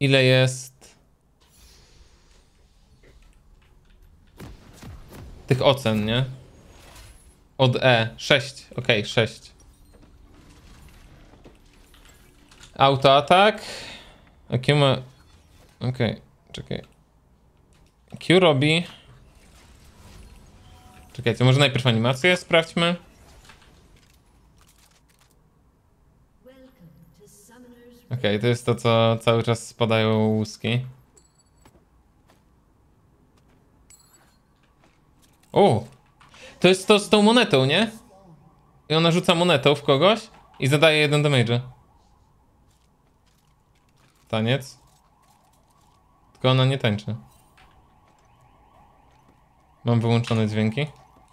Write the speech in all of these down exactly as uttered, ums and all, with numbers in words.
Ile jest tych ocen, nie? Od E. sześć. Okej, okay, sześć. Autoatak. A Q ma... Okej, okay, czekaj. Q robi... Czekajcie, może najpierw animację sprawdźmy. Okej, okay, to jest to, co cały czas spadają łuski. O! To jest to z tą monetą, nie? I ona rzuca monetą w kogoś i zadaje jeden damage. Taniec. Tylko ona nie tańczy. Mam wyłączone dźwięki.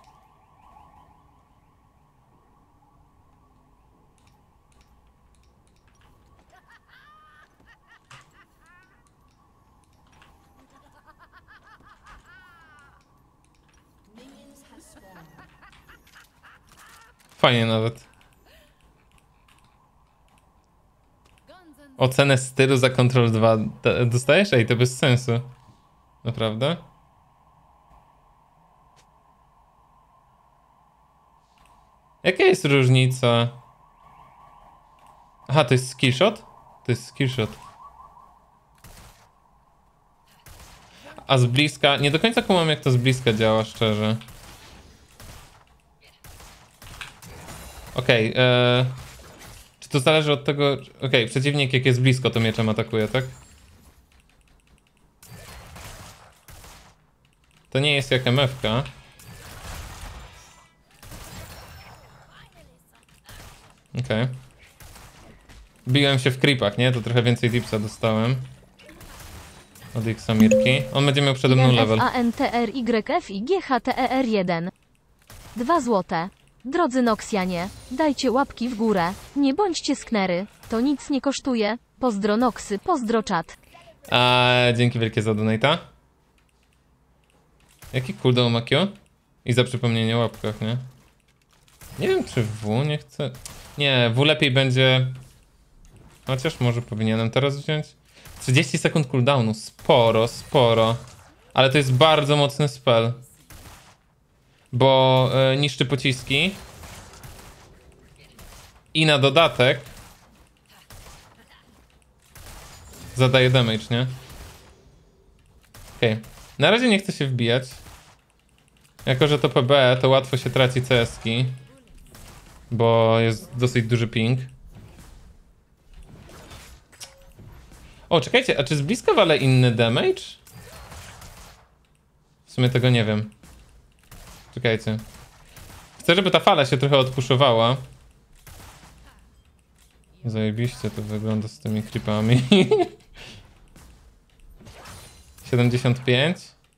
Fajnie nawet. Ocenę stylu za Control dwa dostajesz? Ej, to bez sensu. Naprawdę? Jaka jest różnica? Aha, to jest skillshot? To jest skillshot. A z bliska... Nie do końca kumam, jak to z bliska działa, szczerze. Okej, okay, e... czy to zależy od tego... Okej, okay, przeciwnik jak jest blisko, to mieczem atakuje, tak? To nie jest jak M F K. Okej. Okay. Biłem się w creepach, nie? To trochę więcej dipsa dostałem. Od Xamirki. On będzie miał przede mną level. A N T R Y F I G H T E R jeden. Dwa złote. Drodzy Noxianie, dajcie łapki w górę. Nie bądźcie sknery. To nic nie kosztuje. Pozdro Noxy, pozdro czat. A dzięki wielkie za donata. Jaki cooldown ma Q? I za przypomnienie o łapkach, nie? Nie wiem, czy W nie chcę... Nie, W lepiej będzie... Chociaż może powinienem teraz wziąć. trzydzieści sekund cooldownu. Sporo, sporo. Ale to jest bardzo mocny spell. Bo e, niszczy pociski. I na dodatek zadaje damage, nie? Okej. Okay. Na razie nie chcę się wbijać. Jako że to P B, to łatwo się traci C S-ki. Bo jest dosyć duży ping. O, czekajcie, a czy z bliska wale inny damage? W sumie tego nie wiem. Czekajcie. Chcę, żeby ta fala się trochę odpuszowała. Zajebiście to wygląda z tymi creepami. siedemdziesiąt pięć.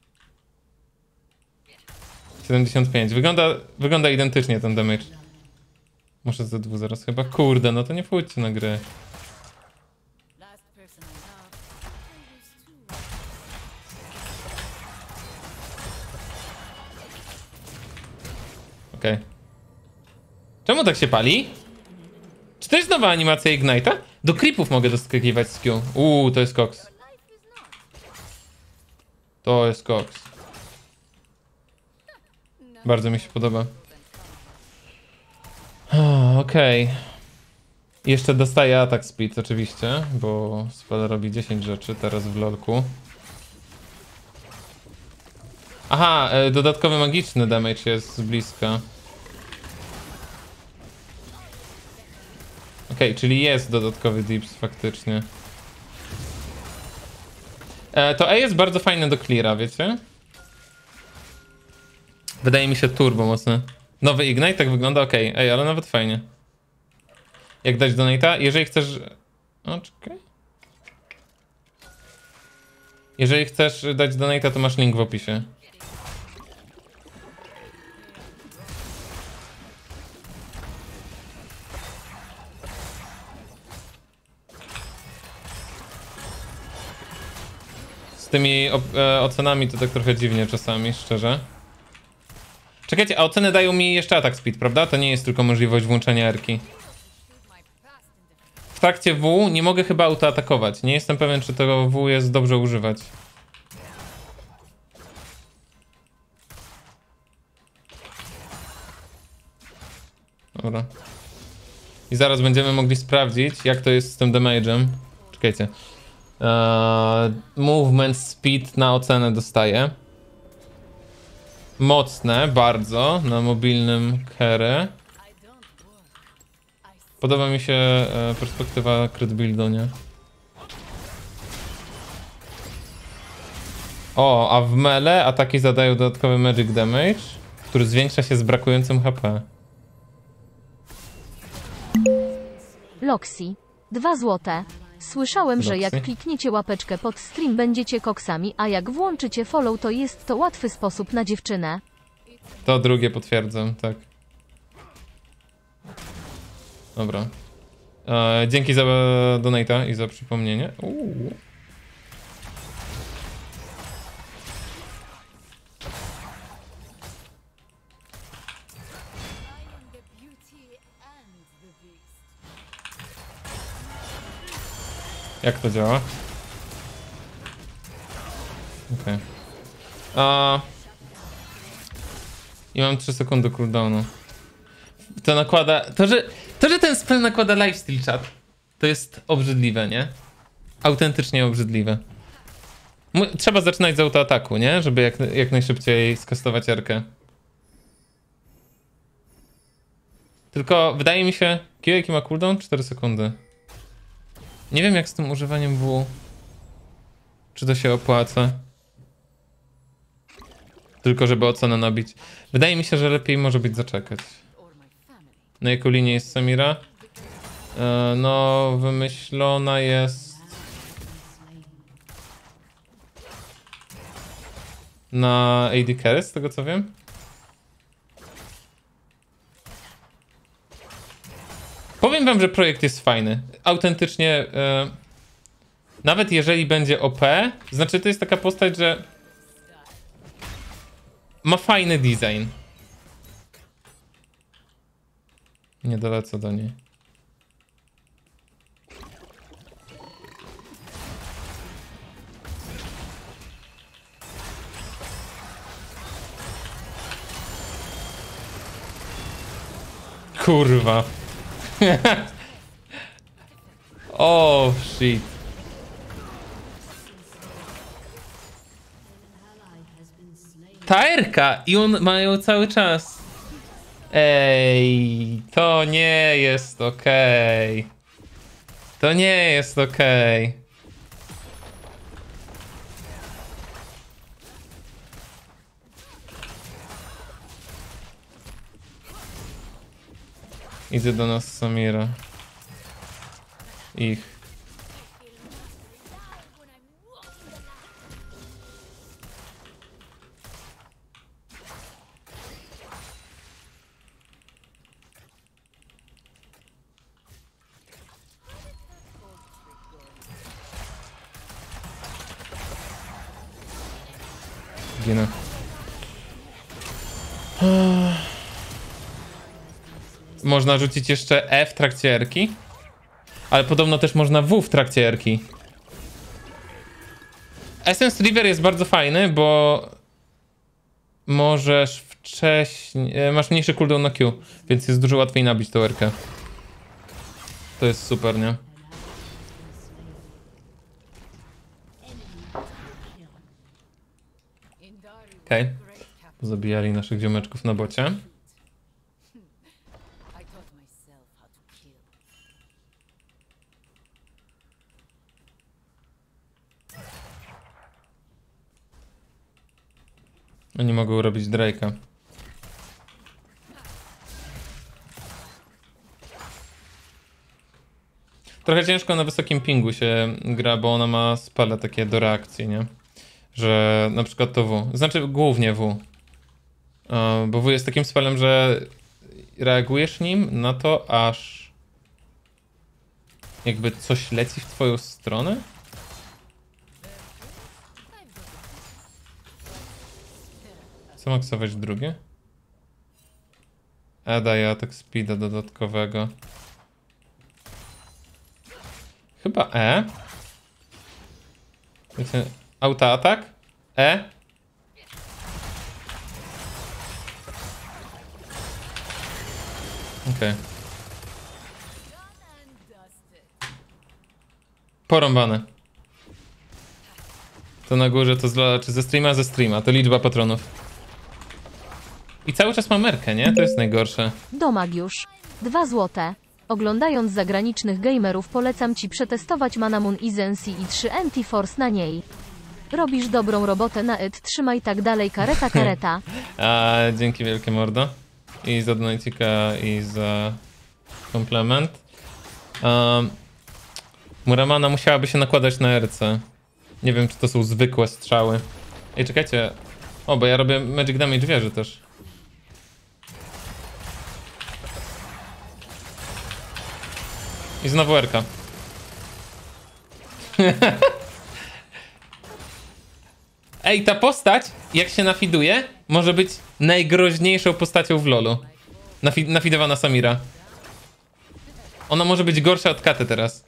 siedemdziesiąt pięć. Wygląda, wygląda identycznie ten damage. Muszę Z dwa zaraz chyba. Kurde, no to nie wchodźcie na grę. Okej. Okay. Czemu tak się pali? Czy to jest nowa animacja Ignite'a? Do creepów mogę doskakiwać z Q. Uuu, to jest koks. To jest koks. Bardzo mi się podoba. Okej. Okay. Jeszcze dostaję atak speed oczywiście, bo spell robi dziesięć rzeczy teraz w lolku. Aha, dodatkowy magiczny damage jest z bliska. Okej, okay, czyli jest dodatkowy dips faktycznie. E, to E jest bardzo fajne do cleara, wiecie? Wydaje mi się turbo mocny. Nowy Ignite tak wygląda, okej. Okay. Ej, ale nawet fajnie. Jak dać donate'a? Jeżeli chcesz... O, czekaj. Jeżeli chcesz dać donate'a, to masz link w opisie. Z tymi e, ocenami to tak trochę dziwnie czasami, szczerze. Czekajcie, a oceny dają mi jeszcze atak speed, prawda? To nie jest tylko możliwość włączenia R-ki. W trakcie W nie mogę chyba autoatakować. Nie jestem pewien, czy tego W jest dobrze używać. Dobra. I zaraz będziemy mogli sprawdzić, jak to jest z tym damage'em. Czekajcie. Eee, movement speed na ocenę dostaję. Mocne, bardzo, na mobilnym carry. Podoba mi się e, perspektywa crit buildu, nie? O, a w melee ataki zadają dodatkowy magic damage, który zwiększa się z brakującym H P. Loxi. Dwa złote. Słyszałem, że jak Loxi? klikniecie łapeczkę pod stream będziecie koksami, a jak włączycie follow to jest to łatwy sposób na dziewczynę. To drugie potwierdzam, tak. Dobra. E, dzięki za donata i za przypomnienie. Uuu. Jak to działa? Okej. Okay. I mam trzy sekundy cooldownu. To nakłada... To że, to, że ten spell nakłada lifesteal chat, to jest obrzydliwe, nie? Autentycznie obrzydliwe. M trzeba zaczynać z autoataku, nie? Żeby jak, jak najszybciej skastować erkę. Tylko wydaje mi się... Q jaki ma cooldown? cztery sekundy. Nie wiem jak z tym używaniem W. Czy to się opłaca? Tylko żeby ocenę nabić. Wydaje mi się, że lepiej może być zaczekać. Na jaką linię jest Samira? E, no, wymyślona jest... na A D carry, z tego co wiem. Powiem wam, że projekt jest fajny. Autentycznie... E, nawet jeżeli będzie O P, znaczy to jest taka postać, że... ma fajny design. Nie dolecę do niej. Kurwa. Oh shit. Taerka i on ma ją cały czas. Ej, to nie jest okej. Okay. To nie jest okej. Okay. Idzie do nas Samira. Ich. Ginę. Można rzucić jeszcze E w trakcie erki. Ale podobno też można W w trakcie erki. Essence River jest bardzo fajny, bo możesz wcześniej... masz mniejszy cooldown na Q, więc jest dużo łatwiej nabić tą erkę. To jest super, nie? Okej. Okay. Zabijali naszych ziomeczków na bocie. Oni mogą robić Drake'a. Trochę ciężko na wysokim pingu się gra, bo ona ma spale takie do reakcji, nie? Że na przykład to W. Znaczy głównie W. Bo W jest takim spelem, że reagujesz nim na to, aż jakby coś leci w twoją stronę? Co maksować drugie? A daje atak speeda dodatkowego. Chyba E. Wiecie, autoatak? E. Okej. Okay. Porąbane. To na górze to z, czy ze streama? Ze streama. To liczba patronów. I cały czas ma merkę, nie? To jest najgorsze. Domagiusz. Dwa złote. Oglądając zagranicznych gamerów polecam ci przetestować Manamon Izensi i trzy Anti-Force na niej. Robisz dobrą robotę na it, trzymaj tak dalej, kareta kareta. A, dzięki wielkie mordo. I za donajcika, i za komplement. Um, Muramana musiałaby się nakładać na R C. Nie wiem, czy to są zwykłe strzały. Ej, czekajcie. O, bo ja robię Magic Damage wieży też. I znowu R-ka. Ej, ta postać, jak się nafiduje, może być najgroźniejszą postacią w lolu. Nafi nafidowana Samira. Ona może być gorsza od Katy teraz.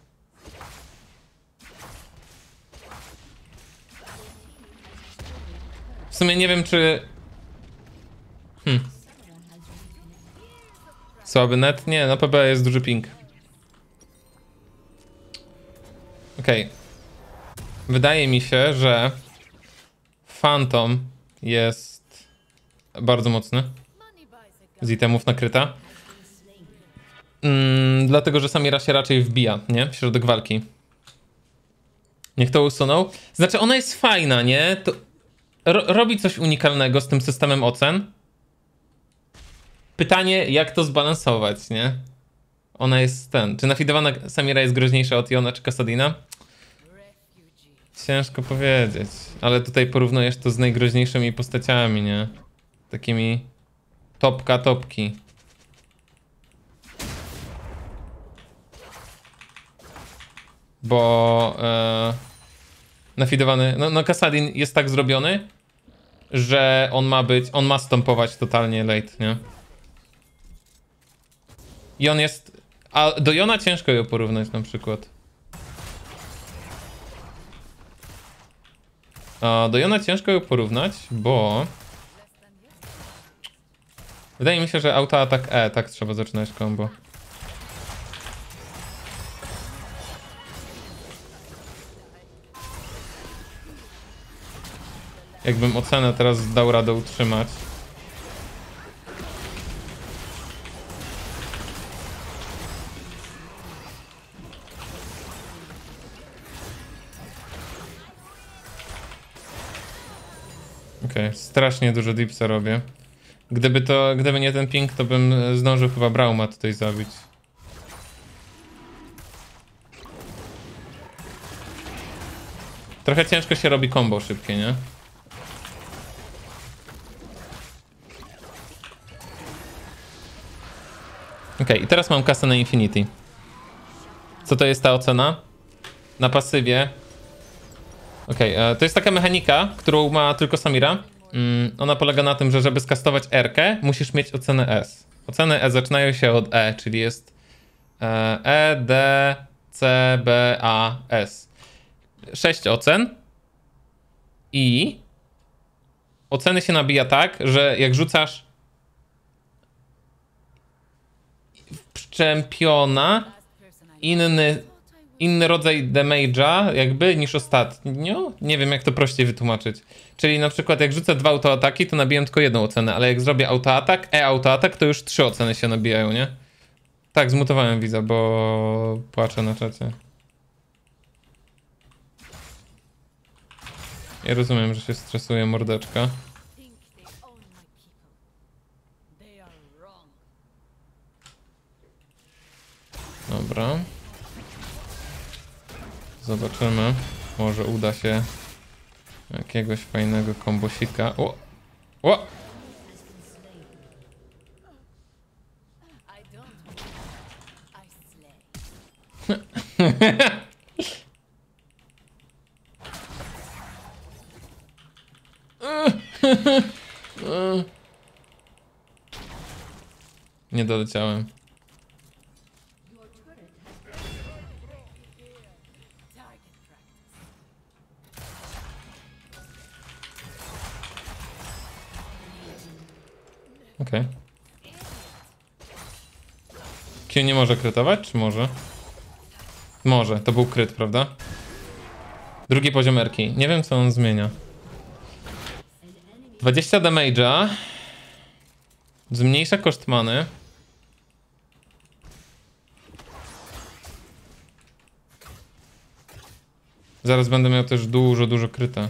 W sumie nie wiem, czy... Hmm. Słaby net? Nie, na P B jest duży ping. Okej. Okay. Wydaje mi się, że Phantom jest bardzo mocny. Z itemów nakryta. Mm, dlatego, że Samira się raczej wbija, nie? W środek walki. Niech to usunął. Znaczy, ona jest fajna, nie? To ro robi coś unikalnego z tym systemem ocen. Pytanie, jak to zbalansować, nie? Ona jest ten. Czy nafidowana Samira jest groźniejsza od Yona czy Kassadina? Ciężko powiedzieć. Ale tutaj porównujesz to z najgroźniejszymi postaciami, nie? Takimi topka topki. Bo e, nafidowany... No, no Kassadin jest tak zrobiony, że on ma być... On ma stąpować totalnie late, nie? I on jest... A do Yona ciężko ją porównać na przykład. A do Yona ciężko ją porównać, bo... Wydaje mi się, że autoatak E, tak trzeba zaczynać combo. Jakbym ocenę teraz dał radę utrzymać. Okej, okay, strasznie dużo dipsa robię. Gdyby to, gdyby nie ten ping, to bym zdążył chyba Brauma tutaj zabić. Trochę ciężko się robi combo szybkie, nie? Okej, okay, i teraz mam kasę na Infinity. Co to jest ta ocena? Na pasywie. Okej, okay, to jest taka mechanika, którą ma tylko Samira. Mm, ona polega na tym, że żeby skastować R-kę, musisz mieć ocenę S. Oceny E zaczynają się od E, czyli jest E, D, C, B, A, S. Sześć ocen. I oceny się nabija tak, że jak rzucasz w czempiona inny, inny rodzaj damage'a jakby niż ostatnio. Nie wiem, jak to prościej wytłumaczyć. Czyli na przykład jak rzucę dwa autoataki, to nabijam tylko jedną ocenę, ale jak zrobię autoatak, e-autoatak, to już trzy oceny się nabijają, nie? Tak, zmutowałem widza, bo płaczę na czacie. Ja rozumiem, że się stresuje mordeczka. Dobra. Zobaczymy. Może uda się jakiegoś fajnego kombosika. O! O! Nie doleciałem. Okej. Okay. Q nie może krytować, czy może? Może, to był kryt, prawda? Drugi poziom erki. Nie wiem, co on zmienia. dwadzieścia damage'a. Zmniejsza koszt many. Zaraz będę miał też dużo, dużo kryta.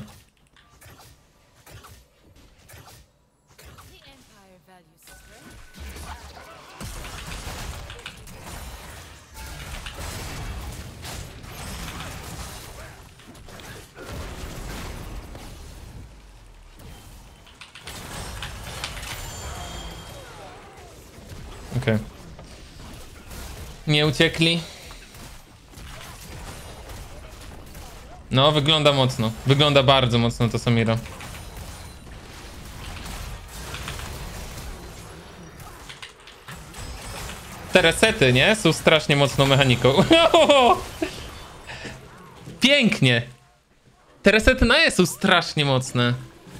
Okej. Okay. Nie uciekli. No, wygląda mocno. Wygląda bardzo mocno to Samira. Te resety, nie? Są strasznie mocną mechaniką. Pięknie! Te resety na E są strasznie mocne.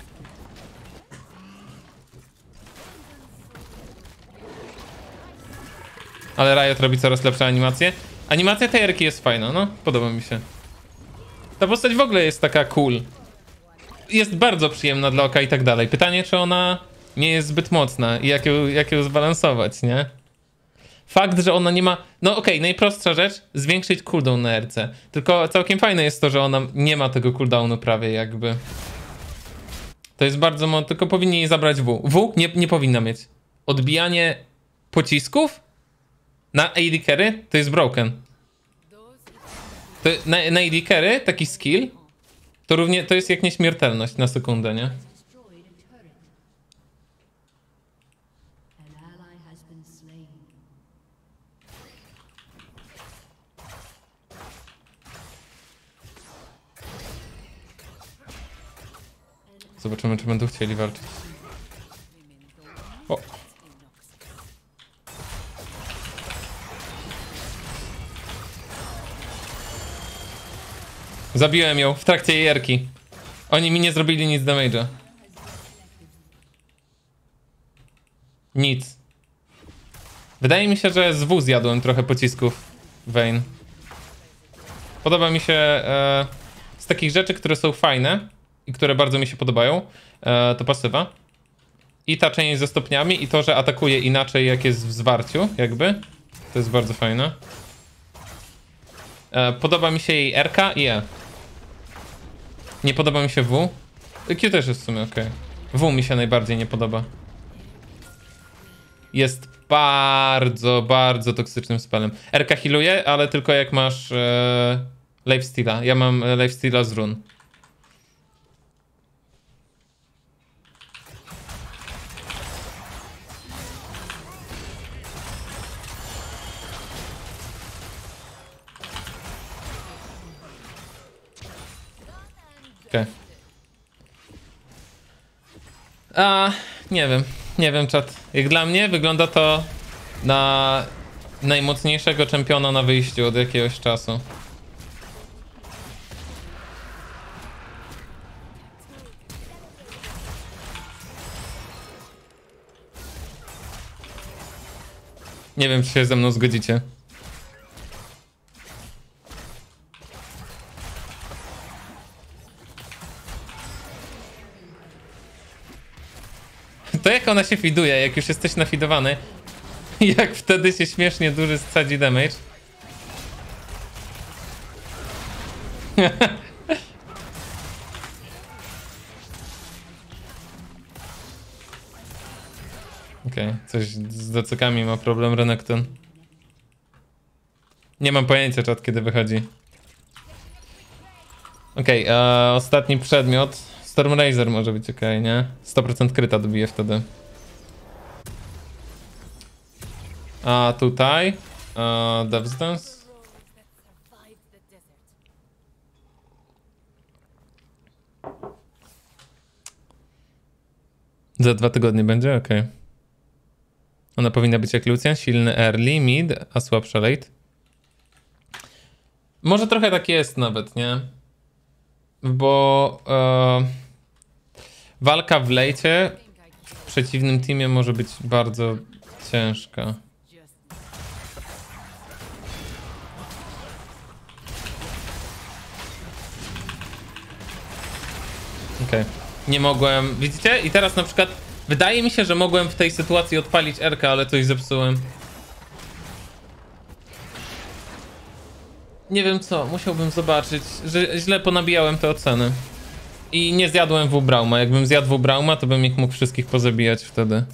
Ale Riot robi coraz lepsze animacje. Animacja tej erki jest fajna, no. Podoba mi się. Ta postać w ogóle jest taka cool. Jest bardzo przyjemna dla oka i tak dalej. Pytanie, czy ona nie jest zbyt mocna i jak ją, jak ją zbalansować, nie? Fakt, że ona nie ma... No okej, okay, najprostsza rzecz, zwiększyć cooldown na erce. Tylko całkiem fajne jest to, że ona nie ma tego cooldownu prawie jakby. To jest bardzo... Mo... Tylko powinni jej zabrać W. W nie, nie powinna mieć. Odbijanie pocisków na A D carry to jest broken. To, na, na A D carry taki skill to równie, to jest jak nieśmiertelność na sekundę, nie? Zobaczymy, czy będą chcieli walczyć. O. Zabiłem ją w trakcie jej erki. Oni mi nie zrobili nic damage'a. Nic. Wydaje mi się, że z W zjadłem trochę pocisków Vayne. Podoba mi się e, z takich rzeczy, które są fajne i które bardzo mi się podobają, e, to pasywa. I ta część ze stopniami i to, że atakuje inaczej jak jest w zwarciu, jakby. To jest bardzo fajne. E, podoba mi się jej erka i E. Nie podoba mi się W. Q też jest w sumie ok. W mi się najbardziej nie podoba. Jest bardzo, bardzo toksycznym spelem. Erka healuje, ale tylko jak masz e, lifesteala. Ja mam lifesteala z run. Okay. A nie wiem, nie wiem czat. Jak dla mnie wygląda to na najmocniejszego czempiona na wyjściu od jakiegoś czasu. Nie wiem, czy się ze mną zgodzicie. To jak ona się fiduje, jak już jesteś nafidowany, jak wtedy się śmiesznie duży ssadzi damage. Okej, okay, coś z docykami ma problem Renekton. Nie mam pojęcia, czat, kiedy wychodzi. Okej, okay, ostatni przedmiot. Stormrazor może być ok, nie? sto procent kryta dobije wtedy. A tutaj uh, Death's Dance. Za dwa tygodnie będzie? Ok. Ona powinna być jak Lucian, silny early, mid, a słabsza late. Może trochę tak jest nawet, nie? Bo uh, walka w lejcie w przeciwnym teamie może być bardzo ciężka. Okej. Okay. Nie mogłem, widzicie? I teraz na przykład wydaje mi się, że mogłem w tej sytuacji odpalić R-kę, ale coś zepsułem. Nie wiem co, musiałbym zobaczyć, że źle ponabijałem te oceny. I nie zjadłem W-Brauma. Jakbym zjadł W-Brauma, to bym ich mógł wszystkich pozabijać wtedy.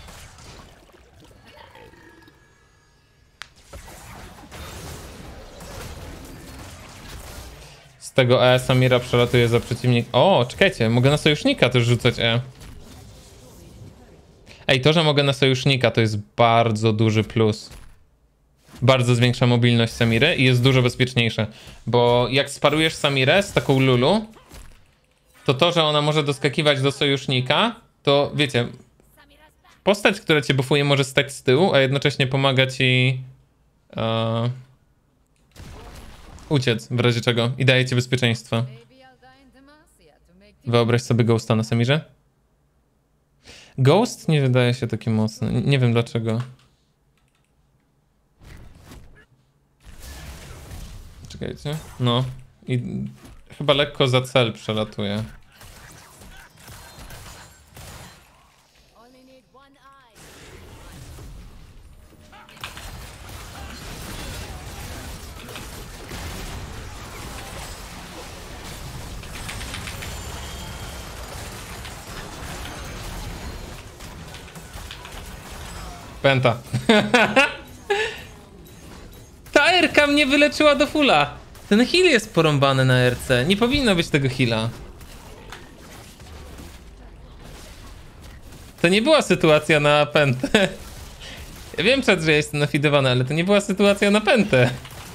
Z tego E Samira przelatuje za przeciwnik. O, czekajcie, mogę na sojusznika też rzucać E. Ej, to, że mogę na sojusznika, to jest bardzo duży plus. Bardzo zwiększa mobilność Samiry i jest dużo bezpieczniejsze. Bo jak sparujesz Samirę z taką Lulu, to to, że ona może doskakiwać do sojusznika, to wiecie, postać, która cię buffuje, może stać z tyłu, a jednocześnie pomaga ci uh, uciec w razie czego i daje ci bezpieczeństwo. Wyobraź sobie Ghosta na Samirze. Ghost nie wydaje się taki mocny, nie wiem dlaczego. Czekajcie, no i chyba lekko za cel przelatuje. Penta. Ta R-ka mnie wyleczyła do fulla. Ten heal jest porąbany na R C. Nie powinno być tego heala. To nie była sytuacja na pętę. Ja wiem, czat, że ja jestem nafidowany, ale to nie była sytuacja na pętę.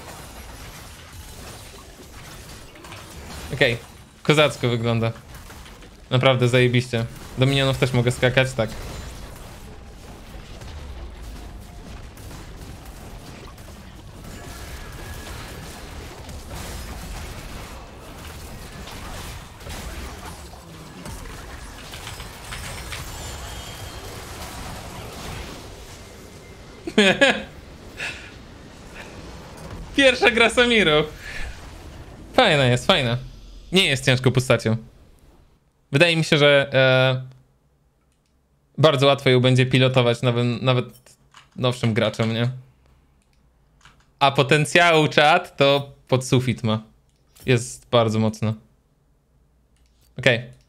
Okej, okay. Kozacko wygląda. Naprawdę zajebiście. Do minionów też mogę skakać, tak. Pierwsza gra Samirą. Fajna jest, fajna. Nie jest ciężką postacią. Wydaje mi się, że e, bardzo łatwo ją będzie pilotować nawet, nawet nowszym graczom, nie? A potencjału czat to pod sufit ma. Jest bardzo mocno. Okej. Okay.